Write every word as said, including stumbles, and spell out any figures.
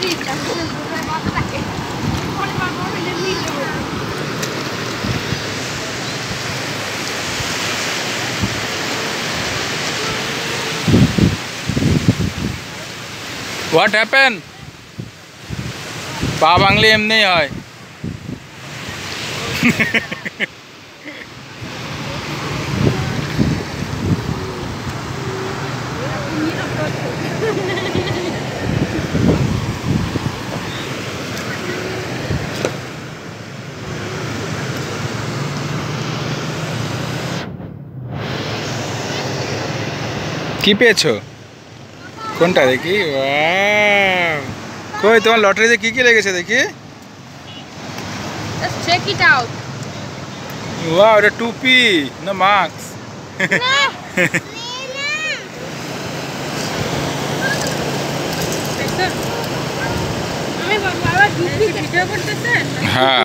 What happened? পা ভাঙলে এমনি হয়। কি পেয়েছো? কোনটা দেখি? ওয়াও! কই তোমার লটারিতে কি কি লেগেছে দেখি? Let's check it out. Wow, এটা টুপি না মাস্ক? না। আমি বাবা ভিডিও করতেছেন? হ্যাঁ।